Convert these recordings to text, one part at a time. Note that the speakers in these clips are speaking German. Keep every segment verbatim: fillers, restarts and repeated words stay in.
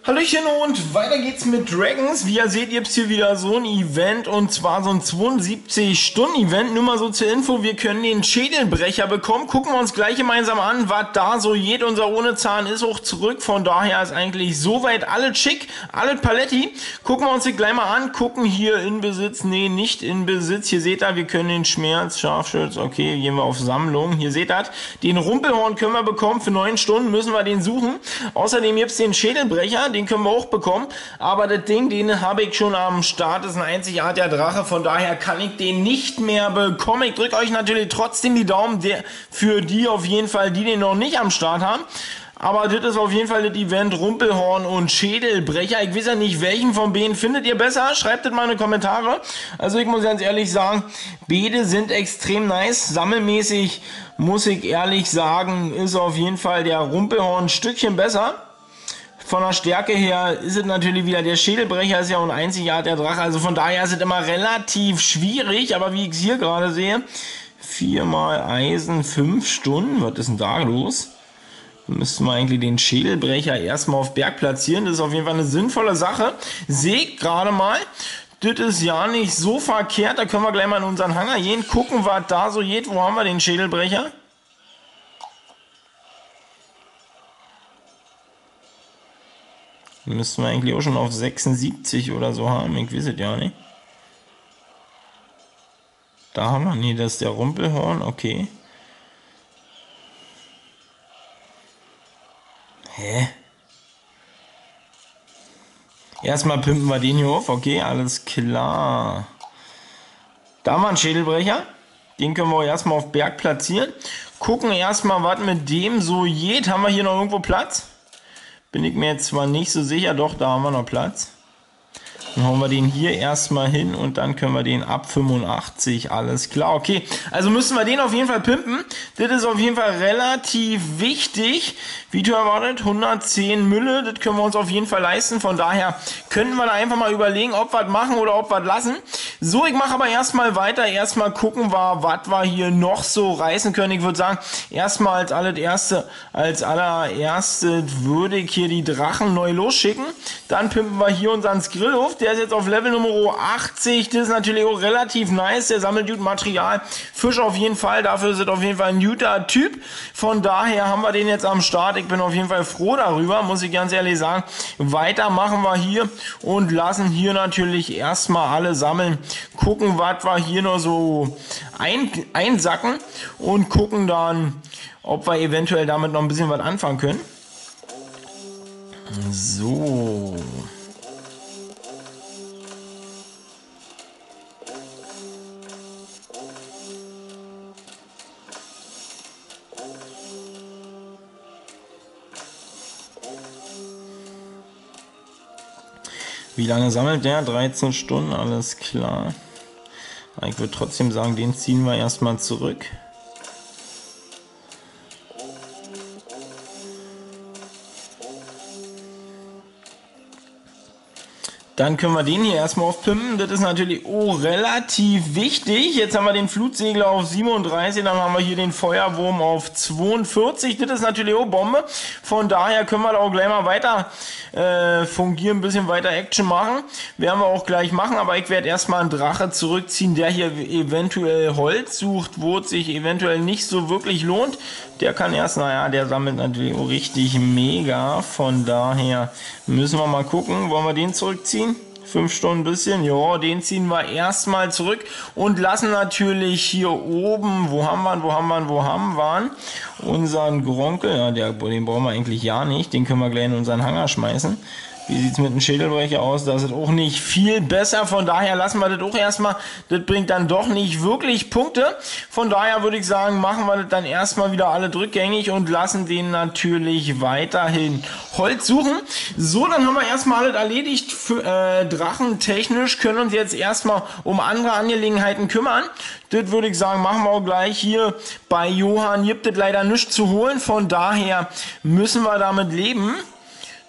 Hallöchen und weiter geht's mit Dragons. Wie ihr seht, gibt's hier wieder so ein Event und zwar so ein zweiundsiebzig Stunden Event. Nur mal so zur Info, wir können den Schädelbrecher bekommen. Gucken wir uns gleich gemeinsam an, was da so geht. Unser ohne Zahn ist auch zurück, von daher ist eigentlich soweit alles schick, alles Paletti. Gucken wir uns das gleich mal an, gucken hier in Besitz, nee, nicht in Besitz. Hier seht ihr, wir können den Schmerz, Scharfschütz, okay, gehen wir auf Sammlung. Hier seht ihr, den Rumpelhorn können wir bekommen, für neun Stunden müssen wir den suchen. Außerdem gibt's den Schädelbrecher, den können wir auch bekommen, aber das Ding, den habe ich schon am Start, das ist ein einzigartiger Drache, von daher kann ich den nicht mehr bekommen. Ich drücke euch natürlich trotzdem die Daumen der, für die auf jeden Fall, die den noch nicht am Start haben. Aber das ist auf jeden Fall das Event Rumpelhorn und Schädelbrecher. Ich weiß ja nicht, welchen von beiden findet ihr besser? Schreibt das mal in die Kommentare. Also ich muss ganz ehrlich sagen, beide sind extrem nice. Sammelmäßig muss ich ehrlich sagen, ist auf jeden Fall der Rumpelhorn ein Stückchen besser. Von der Stärke her ist es natürlich wieder, der Schädelbrecher ist ja ein einzigartiger Drache, also von daher ist es immer relativ schwierig, aber wie ich es hier gerade sehe, viermal Eisen, fünf Stunden, was ist denn da los? Dann müssten wir eigentlich den Schädelbrecher erstmal auf Berg platzieren, das ist auf jeden Fall eine sinnvolle Sache. Seht gerade mal, das ist ja nicht so verkehrt, da können wir gleich mal in unseren Hangar gehen, gucken, was da so geht, wo haben wir den Schädelbrecher? Müssten wir eigentlich auch schon auf sechsundsiebzig oder so haben. Ich weiß es ja nicht. Da haben wir, nee, das ist der Rumpelhorn, okay. Hä? Erstmal pimpen wir den hier auf, okay, alles klar. Da haben wir einen Schädelbrecher. Den können wir erstmal auf Berg platzieren. Gucken erstmal, was mit dem so geht. Haben wir hier noch irgendwo Platz? Bin ich mir jetzt zwar nicht so sicher, doch, da haben wir noch Platz. Dann hauen wir den hier erstmal hin und dann können wir den ab fünfundachtzig, alles klar, okay. Also müssen wir den auf jeden Fall pimpen. Das ist auf jeden Fall relativ wichtig. Wie teuer war das? hundertzehn Mülle, das können wir uns auf jeden Fall leisten. Von daher könnten wir da einfach mal überlegen, ob wir das machen oder ob wir das lassen. So, ich mache aber erstmal weiter. Erstmal gucken wir, was wir hier noch so reißen können. Ich würde sagen, erstmal als allererste, als allererstes würde ich hier die Drachen neu losschicken. Dann pimpen wir hier unseren Skrillhof. Der ist jetzt auf Level Nummer achtzig. Das ist natürlich auch relativ nice. Der sammelt gut Material. Fisch auf jeden Fall. Dafür ist es auf jeden Fall ein guter Typ. Von daher haben wir den jetzt am Start. Ich bin auf jeden Fall froh darüber, muss ich ganz ehrlich sagen. Weiter machen wir hier und lassen hier natürlich erstmal alle sammeln. Gucken, was wir hier noch so ein, einsacken und gucken dann, ob wir eventuell damit noch ein bisschen was anfangen können. So. Wie lange sammelt der? dreizehn Stunden, alles klar. Ich würde trotzdem sagen, den ziehen wir erstmal zurück. Dann können wir den hier erstmal aufpimpen. Das ist natürlich oh, relativ wichtig. Jetzt haben wir den Flutsegler auf siebenunddreißig, dann haben wir hier den Feuerwurm auf zweiundvierzig. Das ist natürlich auch Bombe. Von daher können wir da auch gleich mal weiter äh, fungieren, ein bisschen weiter Action machen. Werden wir auch gleich machen, aber ich werde erstmal einen Drache zurückziehen, der hier eventuell Holz sucht, wo es sich eventuell nicht so wirklich lohnt. Der kann erst, naja, der sammelt natürlich auch richtig mega. Von daher müssen wir mal gucken, wollen wir den zurückziehen? Fünf Stunden bisschen, ja, den ziehen wir erstmal zurück und lassen natürlich hier oben, wo haben wir ihn, wo haben wir ihn, wo haben wir ihn? Unseren Gronkel, ja, der, den brauchen wir eigentlich ja nicht, den können wir gleich in unseren Hangar schmeißen. Wie sieht es mit dem Schädelbrecher aus? Das ist auch nicht viel besser, von daher lassen wir das auch erstmal. Das bringt dann doch nicht wirklich Punkte. Von daher würde ich sagen, machen wir das dann erstmal wieder alle rückgängig und lassen den natürlich weiterhin Holz suchen. So, dann haben wir erstmal alles erledigt. Für, äh, drachentechnisch können uns jetzt erstmal um andere Angelegenheiten kümmern. Das würde ich sagen, machen wir auch gleich. Hier bei Johann gibt es leider nichts zu holen, von daher müssen wir damit leben.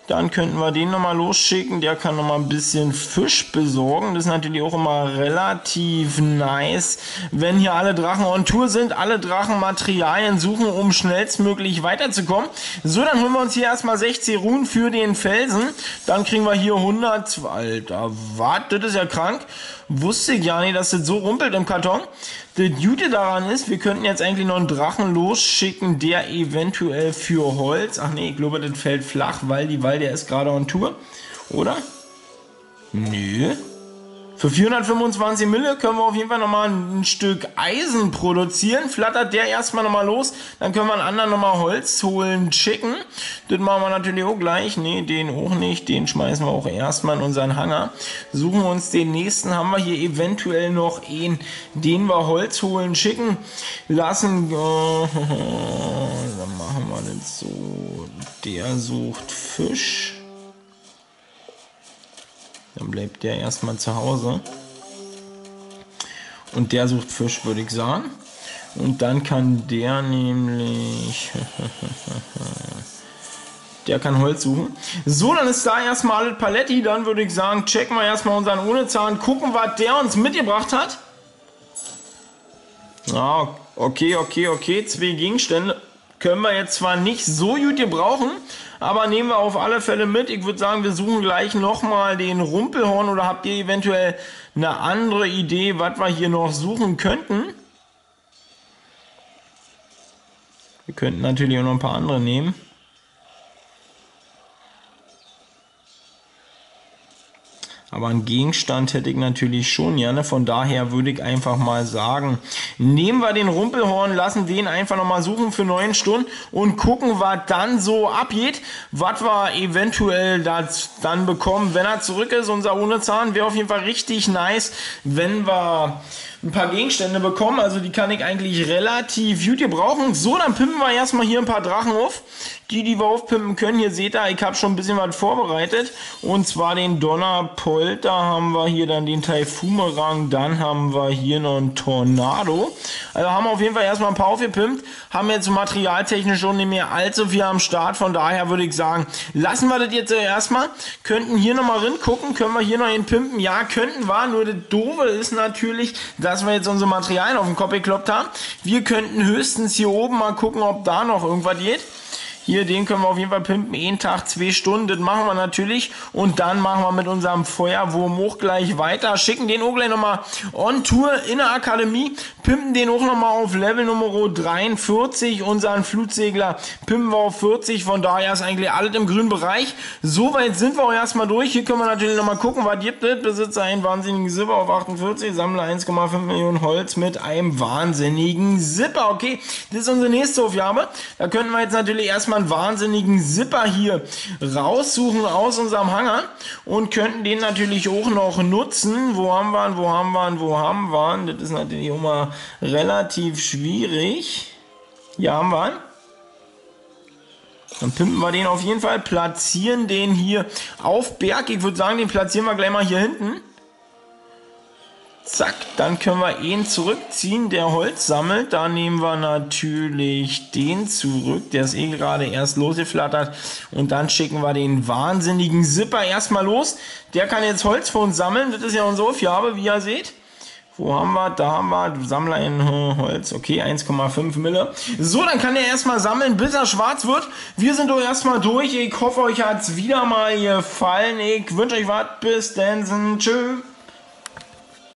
Dann könnten wir den nochmal losschicken. Der kann nochmal ein bisschen Fisch besorgen. Das ist natürlich auch immer relativ nice, wenn hier alle Drachen on Tour sind, alle Drachen Materialien suchen, um schnellstmöglich weiterzukommen. So, dann holen wir uns hier erstmal sechzig Runen für den Felsen. Dann kriegen wir hier hundert. Alter, was? Das ist ja krank. Wusste ich ja nicht, dass das so rumpelt im Karton. Das Gute daran ist, wir könnten jetzt eigentlich noch einen Drachen losschicken, der eventuell für Holz... Ach nee, ich glaube, das fällt flach, weil die Wall, der ist gerade on Tour. Oder? Nö. Für vierhundertfünfundzwanzig Mille können wir auf jeden Fall nochmal ein Stück Eisen produzieren. Flattert der erstmal nochmal los. Dann können wir einen anderen nochmal Holz holen, schicken. Das machen wir natürlich auch gleich. Ne, den auch nicht. Den schmeißen wir auch erstmal in unseren Hangar. Suchen wir uns den nächsten. Haben wir hier eventuell noch einen, den wir Holz holen, schicken lassen. Dann machen wir das so. Der sucht Fisch. Dann bleibt der erstmal zu Hause. Und der sucht Fisch, würde ich sagen. Und dann kann der nämlich... der kann Holz suchen. So, dann ist da erstmal alles Paletti. Dann würde ich sagen, checken wir erstmal unseren Ohnezahn. Gucken, was der uns mitgebracht hat. Ah, okay, okay, okay. Zwei Gegenstände können wir jetzt zwar nicht so gut gebrauchen, aber nehmen wir auf alle Fälle mit. Ich würde sagen, wir suchen gleich nochmal den Rumpelhorn, oder habt ihr eventuell eine andere Idee, was wir hier noch suchen könnten? Wir könnten natürlich auch noch ein paar andere nehmen. Aber einen Gegenstand hätte ich natürlich schon gerne, von daher würde ich einfach mal sagen, nehmen wir den Rumpelhorn, lassen den einfach nochmal suchen für neun Stunden und gucken, was dann so abgeht, was wir eventuell das dann bekommen, wenn er zurück ist. Unser Ohnezahn wäre auf jeden Fall richtig nice, wenn wir ein paar Gegenstände bekommen, also die kann ich eigentlich relativ gut gebrauchen. So, dann pimpen wir erstmal hier ein paar Drachen auf. Die, die wir aufpimpen können, hier seht ihr, ich habe schon ein bisschen was vorbereitet. Und zwar den Donnerpolter haben wir hier, dann den Taifumerang, dann haben wir hier noch einen Tornado. Also haben wir auf jeden Fall erstmal ein paar aufgepimpt, haben jetzt materialtechnisch schon nicht mehr allzu viel am Start. Von daher würde ich sagen, lassen wir das jetzt erstmal. Könnten hier nochmal rein gucken, können wir hier noch den pimpen? Ja, könnten wir, nur das Doofe ist natürlich, dass wir jetzt unsere Materialien auf den Kopf gekloppt haben. Wir könnten höchstens hier oben mal gucken, ob da noch irgendwas geht. Hier, den können wir auf jeden Fall pimpen, einen Tag, zwei Stunden, das machen wir natürlich. Und dann machen wir mit unserem Feuerwurm auch gleich weiter. Schicken den auch gleich nochmal on Tour in der Akademie. Pimpen den auch nochmal auf Level Nummer dreiundvierzig. Unseren Flutsegler pimpen wir auf vierzig. Von daher ist eigentlich alles im grünen Bereich. Soweit sind wir auch erstmal durch. Hier können wir natürlich nochmal gucken, was gibt es. Besitzer einen wahnsinnigen Zipper auf achtundvierzig. Sammler eins Komma fünf Millionen Holz mit einem wahnsinnigen Zipper. Okay, das ist unsere nächste Aufgabe. Da könnten wir jetzt natürlich erstmal einen wahnsinnigen Zipper hier raussuchen aus unserem Hangar und könnten den natürlich auch noch nutzen. Wo haben wir ihn, wo haben wir ihn, wo haben wir ihn? Das ist natürlich auch mal relativ schwierig. Hier haben wir ihn. Dann pimpen wir den auf jeden Fall, platzieren den hier auf Berg. Ich würde sagen, den platzieren wir gleich mal hier hinten. Zack, dann können wir ihn zurückziehen, der Holz sammelt. Da nehmen wir natürlich den zurück, der ist eh gerade erst losgeflattert. Und dann schicken wir den wahnsinnigen Zipper erstmal los. Der kann jetzt Holz für uns sammeln, das ist ja unsere Aufgabe, wie ihr seht. Wo haben wir? Da haben wir, du Sammler in Holz, okay, eins Komma fünf Mille. So, dann kann er erstmal sammeln, bis er schwarz wird. Wir sind doch erstmal durch. Ich hoffe, euch hat es wieder mal gefallen. Ich wünsche euch was. Bis dann. Tschüss.